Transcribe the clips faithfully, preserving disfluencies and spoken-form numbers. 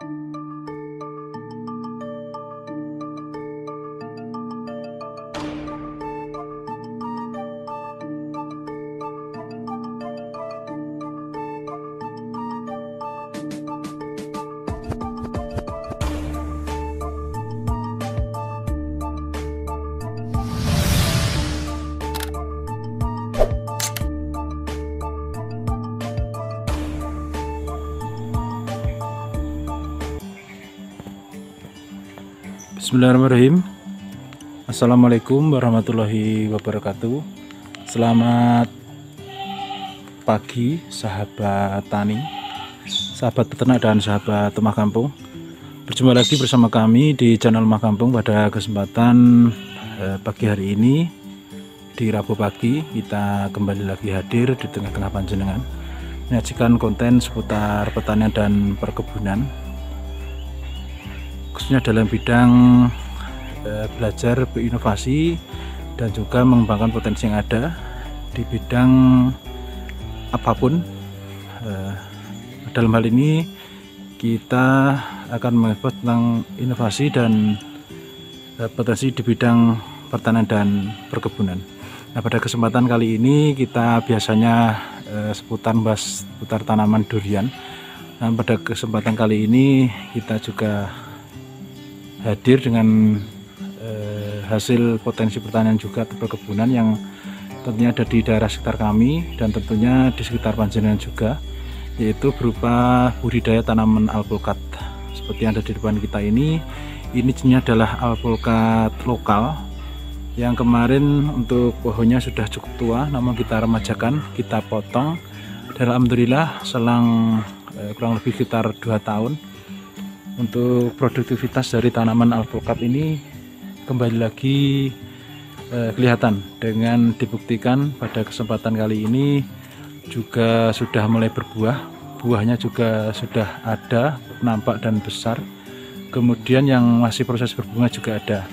Bismillahirrahmanirrahim. Assalamualaikum warahmatullahi wabarakatuh. Selamat pagi sahabat tani, sahabat peternak dan sahabat rumah kampung. Berjumpa lagi bersama kami di channel Rumah Kampung pada kesempatan eh, pagi hari ini. Di Rabu pagi kita kembali lagi hadir di tengah-tengah panjenengan, menyajikan konten seputar pertanian dan perkebunan, khususnya dalam bidang eh, belajar berinovasi dan juga mengembangkan potensi yang ada di bidang apapun. Eh, dalam hal ini kita akan mengeksplor tentang inovasi dan eh, potensi di bidang pertanian dan perkebunan. Nah, pada kesempatan kali ini kita biasanya eh, seputar bahas seputar tanaman durian. Nah, pada kesempatan kali ini kita juga hadir dengan eh, hasil potensi pertanian juga atau perkebunan yang tentunya ada di daerah sekitar kami dan tentunya di sekitar panjenengan juga, yaitu berupa budidaya tanaman alpukat seperti yang ada di depan kita ini. Ini jenisnya adalah alpukat lokal yang kemarin untuk pohonnya sudah cukup tua, namun kita remajakan, kita potong, dan alhamdulillah selang eh, kurang lebih sekitar dua tahun untuk produktivitas dari tanaman alpukat ini kembali lagi eh, kelihatan dengan dibuktikan pada kesempatan kali ini juga sudah mulai berbuah. Buahnya juga sudah ada, nampak dan besar. Kemudian yang masih proses berbunga juga ada.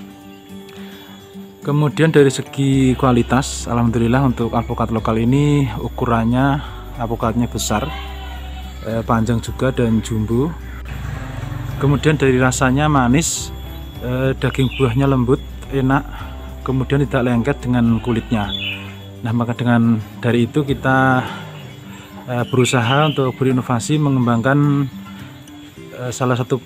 Kemudian dari segi kualitas, alhamdulillah untuk alpukat lokal ini ukurannya alpukatnya besar, eh, panjang juga dan jumbo. Kemudian dari rasanya manis, eh, daging buahnya lembut, enak, kemudian tidak lengket dengan kulitnya. Nah, maka dengan dari itu kita eh, berusaha untuk berinovasi mengembangkan eh, salah satu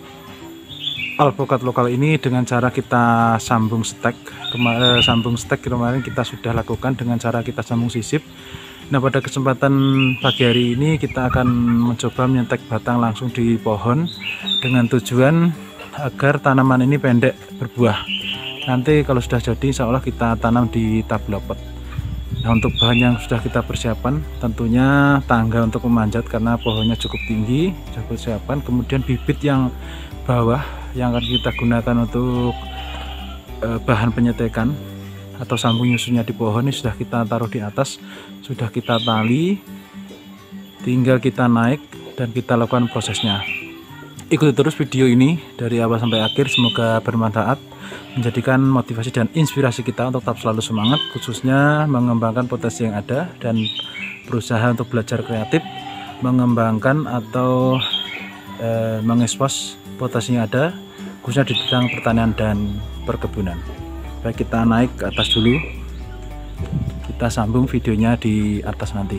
alpukat lokal ini dengan cara kita sambung stek. Kema eh, sambung stek kemarin kita sudah lakukan dengan cara kita sambung sisip. Nah, pada kesempatan pagi hari ini kita akan mencoba menyetek batang langsung di pohon dengan tujuan agar tanaman ini pendek berbuah. Nanti kalau sudah jadi insya Allah kita tanam di tabla pot. Nah, untuk bahan yang sudah kita persiapkan tentunya tangga untuk memanjat karena pohonnya cukup tinggi, sudah persiapan. Kemudian bibit yang bawah yang akan kita gunakan untuk eh, bahan penyetekan atau sambung nyusunnya di pohon ini sudah kita taruh di atas, sudah kita tali, tinggal kita naik dan kita lakukan prosesnya. Ikuti terus video ini dari awal sampai akhir, semoga bermanfaat, menjadikan motivasi dan inspirasi kita untuk tetap selalu semangat, khususnya mengembangkan potensi yang ada dan berusaha untuk belajar kreatif, mengembangkan atau eh, mengekspos potensi yang ada, khususnya di bidang pertanian dan perkebunan. Baik, kita naik ke atas dulu, kita sambung videonya di atas nanti.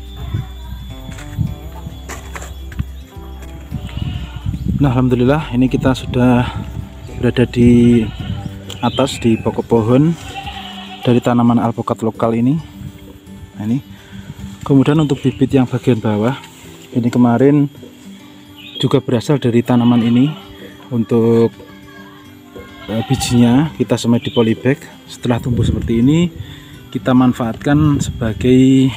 Nah, alhamdulillah ini kita sudah berada di atas di pokok pohon dari tanaman alpukat lokal ini. Nah, ini kemudian untuk bibit yang bagian bawah ini kemarin juga berasal dari tanaman ini. Untuk bijinya kita semai di polybag. Setelah tumbuh seperti ini kita manfaatkan sebagai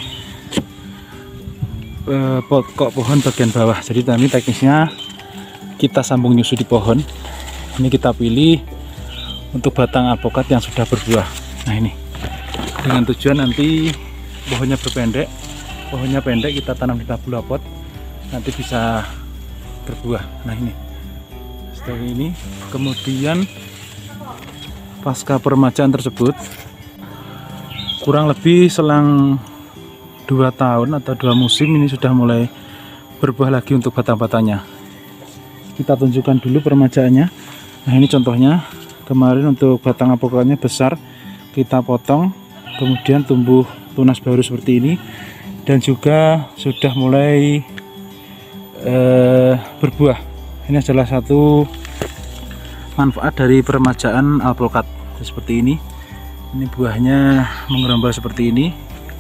eh, pokok pohon bagian bawah. Jadi tadi teknisnya kita sambung nyusu di pohon. Ini kita pilih untuk batang alpukat yang sudah berbuah. Nah, ini dengan tujuan nanti pohonnya berpendek, pohonnya pendek kita tanam di tabula pot, nanti bisa berbuah. Nah, ini setelah ini kemudian pasca peremajaan tersebut kurang lebih selang dua tahun atau dua musim ini sudah mulai berbuah lagi untuk batang-batangnya. kita tunjukkan dulu peremajaannya. Nah ini contohnya kemarin untuk batang alpukatnya besar, kita potong, kemudian tumbuh tunas baru seperti ini, dan juga sudah mulai eh, berbuah. Ini adalah satu manfaat dari peremajaan alpukat seperti ini. Ini buahnya menggerombol seperti ini.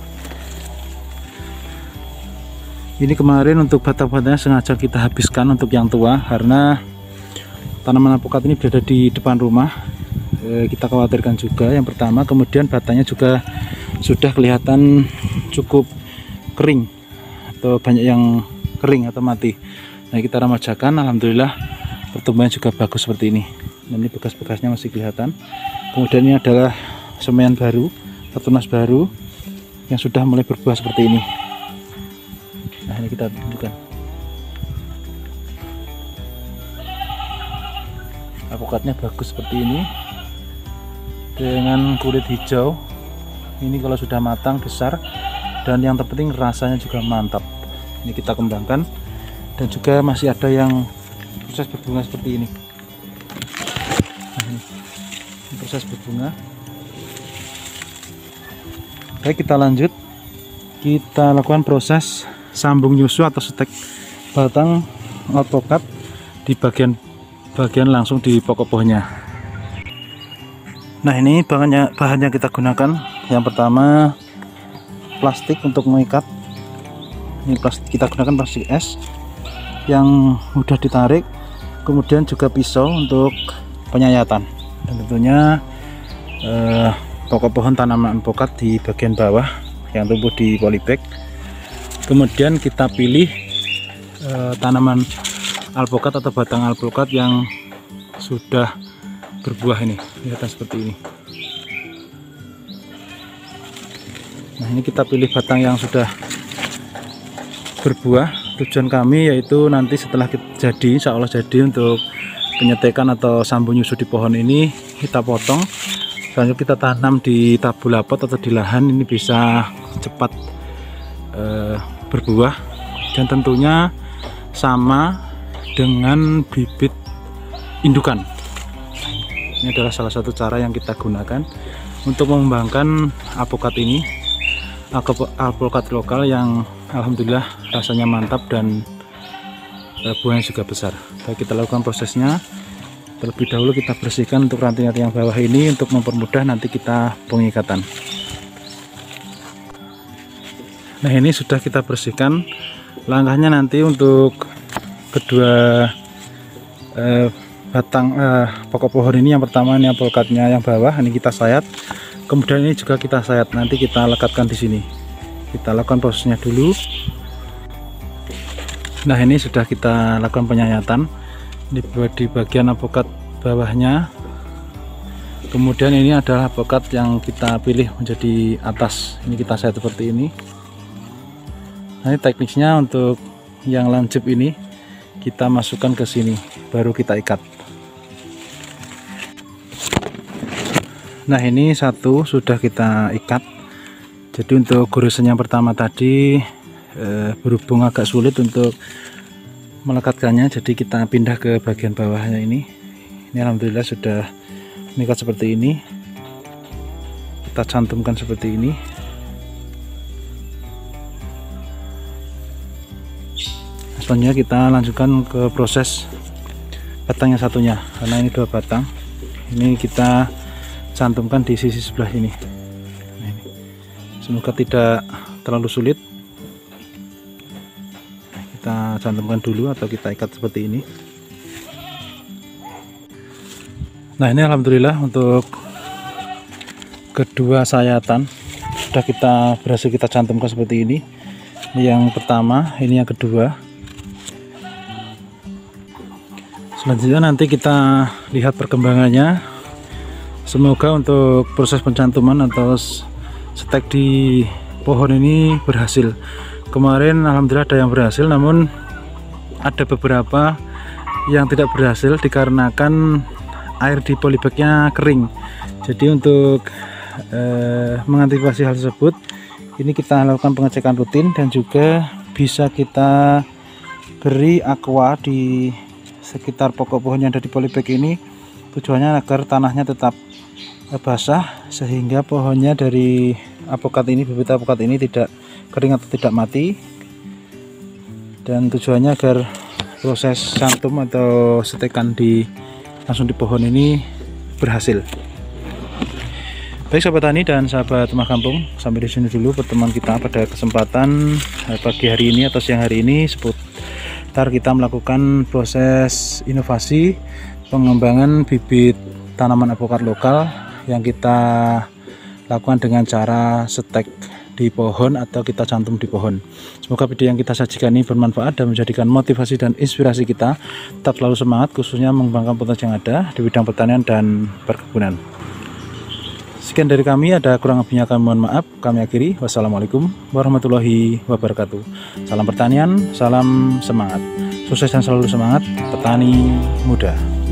Ini kemarin untuk batang-batangnya sengaja kita habiskan untuk yang tua, karena tanaman alpukat ini berada di depan rumah. E, kita khawatirkan juga yang pertama, kemudian batangnya juga sudah kelihatan cukup kering atau banyak yang kering atau mati. Nah kita remajakan, alhamdulillah pertumbuhannya juga bagus seperti ini. Dan ini bekas-bekasnya masih kelihatan. Kemudian ini adalah semaian baru, tunas baru yang sudah mulai berbuah seperti ini. Nah ini kita tunjukkan. Alpukatnya bagus seperti ini dengan kulit hijau. Ini kalau sudah matang besar, dan yang terpenting rasanya juga mantap. Ini kita kembangkan, dan juga masih ada yang proses berbunga seperti ini. Nah, ini proses berbunga. Baik, kita lanjut, kita lakukan proses sambung nyusu atau stek batang alpukat di bagian bagian langsung di pokok pohonnya. Nah ini bahannya bahan yang kita gunakan. Yang pertama plastik untuk mengikat. Ini plastik, kita gunakan plastik es yang mudah ditarik. Kemudian juga pisau untuk penyayatan, dan tentunya eh, pokok pohon tanaman alpukat di bagian bawah yang tumbuh di polybag. Kemudian kita pilih eh, tanaman alpukat atau batang alpukat yang sudah berbuah, ini kelihatan seperti ini. Nah ini kita pilih batang yang sudah berbuah. Tujuan kami yaitu nanti setelah kita jadi, insya Allah jadi untuk penyetekan atau sambung nyusu di pohon ini, kita potong, lalu kita tanam di tabula pot atau di lahan. Ini bisa cepat eh, berbuah, dan tentunya sama dengan bibit indukan. Ini adalah salah satu cara yang kita gunakan untuk mengembangkan alpukat ini, alpukat lokal yang alhamdulillah rasanya mantap dan buahnya juga besar. Baik, kita lakukan prosesnya. Terlebih dahulu kita bersihkan untuk ranting-ranting yang bawah ini untuk mempermudah nanti kita pengikatan. Nah ini sudah kita bersihkan. Langkahnya nanti untuk kedua eh, batang eh, pokok pohon ini, yang pertama ini alpukatnya yang bawah ini kita sayat, kemudian ini juga kita sayat, nanti kita lekatkan di sini. Kita lakukan prosesnya dulu. Nah ini sudah kita lakukan penyayatan di, di bagian alpukat bawahnya. Kemudian ini adalah alpukat yang kita pilih menjadi atas, ini kita sayat seperti ini. Nah ini tekniknya untuk yang lancip ini kita masukkan ke sini, baru kita ikat. Nah ini satu sudah kita ikat. Jadi untuk goresan yang pertama tadi eh, berhubung agak sulit untuk melekatkannya, jadi kita pindah ke bagian bawahnya ini. Ini alhamdulillah sudah mengikat seperti ini. Kita cantumkan seperti ini. Selanjutnya kita lanjutkan ke proses batang yang satunya, karena ini dua batang. Ini kita cantumkan di sisi sebelah ini. Nah, ini. Semoga tidak terlalu sulit. Nah, kita cantumkan dulu atau kita ikat seperti ini. Nah ini alhamdulillah untuk kedua sayatan sudah kita berhasil kita cantumkan seperti ini. Ini yang pertama, ini yang kedua. Selanjutnya nanti kita lihat perkembangannya. Semoga untuk proses pencantuman atau stek di pohon ini berhasil. Kemarin alhamdulillah ada yang berhasil, namun ada beberapa yang tidak berhasil dikarenakan air di polybagnya kering. Jadi untuk eh, mengantisipasi hal tersebut, ini kita lakukan pengecekan rutin dan juga bisa kita beri aqua di sekitar pokok pohon yang ada di polybag ini tujuannya agar tanahnya tetap basah sehingga pohonnya dari apokat ini, bibit apokat ini tidak kering atau tidak mati, dan tujuannya agar proses cantum atau setekan di langsung di pohon ini berhasil. Baik sahabat tani dan sahabat rumah kampung, sampai di sini dulu pertemuan kita pada kesempatan pagi hari ini atau siang hari ini seputar kita melakukan proses inovasi pengembangan bibit tanaman apokat lokal yang kita lakukan dengan cara setek di pohon atau kita cantum di pohon. Semoga video yang kita sajikan ini bermanfaat dan menjadikan motivasi dan inspirasi kita tetap selalu semangat, khususnya mengembangkan potensi yang ada di bidang pertanian dan perkebunan. Sekian dari kami, ada kurang lebihnya kami mohon maaf. Kami akhiri. Wassalamualaikum warahmatullahi wabarakatuh. Salam pertanian, salam semangat. Sukses dan selalu semangat, petani muda.